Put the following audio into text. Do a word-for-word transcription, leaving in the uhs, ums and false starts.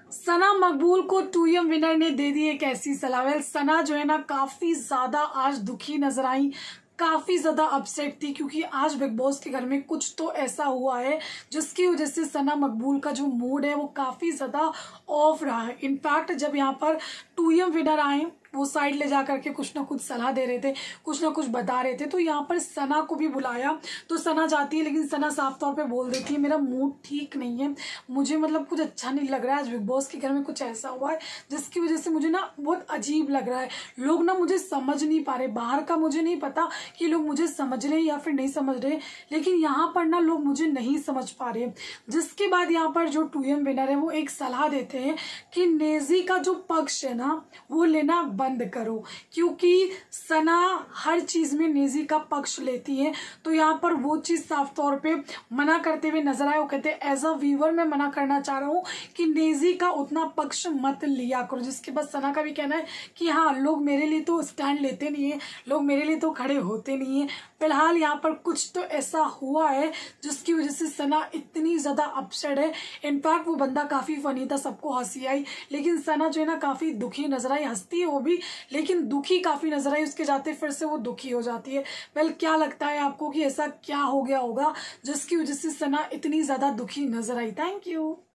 सना मकबूल को to M winner ने दे दी एक ऐसी सलाह। वेल सना जो है ना काफी ज्यादा आज दुखी नजर आई, काफी ज्यादा अपसेट थी, क्योंकि आज बिग बॉस के घर में कुछ तो ऐसा हुआ है जिसकी वजह से सना मकबूल का जो मूड है वो काफी ज्यादा ऑफ रहा है। इनफैक्ट जब यहाँ पर टू एम विनर आए वो साइड ले जा करके कुछ ना कुछ सलाह दे रहे थे, कुछ ना कुछ बता रहे थे, तो यहाँ पर सना को भी बुलाया तो सना जाती है, लेकिन सना साफ तौर पे बोल देती है मेरा मूड ठीक नहीं है, मुझे मतलब कुछ अच्छा नहीं लग रहा है, आज बिग बॉस के घर में कुछ ऐसा हुआ है जिसकी वजह से मुझे ना बहुत अजीब लग रहा है, लोग ना मुझे समझ नहीं पा रहे, बाहर का मुझे नहीं पता कि लोग मुझे समझ रहे या फिर नहीं समझ रहे, लेकिन यहाँ पर ना लोग मुझे नहीं समझ पा रहे। जिसके बाद यहाँ पर जो टू एम विनर है वो एक सलाह देते हैं कि नेजी का जो पक्ष है ना वो लेना बंद करो, क्योंकि सना हर चीज में नेजी का पक्ष लेती है। तो यहाँ पर वो चीज साफ तौर पे मना करते हुए नजर आए। वो कहते हैं एज अ व्यूअर मैं मना करना चाह रहा हूँ कि नेजी का उतना पक्ष मत लिया करो। जिसके बाद सना का भी कहना है कि हाँ लोग मेरे लिए तो स्टैंड लेते नहीं है, लोग मेरे लिए तो खड़े होते नहीं है। फिलहाल यहाँ पर कुछ तो ऐसा हुआ है जिसकी वजह से सना इतनी ज्यादा अपसेट है। इनफैक्ट वो बंदा काफी फनी था, सबको हंसी आई, लेकिन सना जो है ना काफी दुखी नजर आई, हंसती है वो भी लेकिन दुखी काफी नजर आई, उसके जाते फिर से वो दुखी हो जाती है। वेल क्या लगता है आपको कि ऐसा क्या हो गया होगा जिसकी वजह से सना इतनी ज्यादा दुखी नजर आई? Thank you.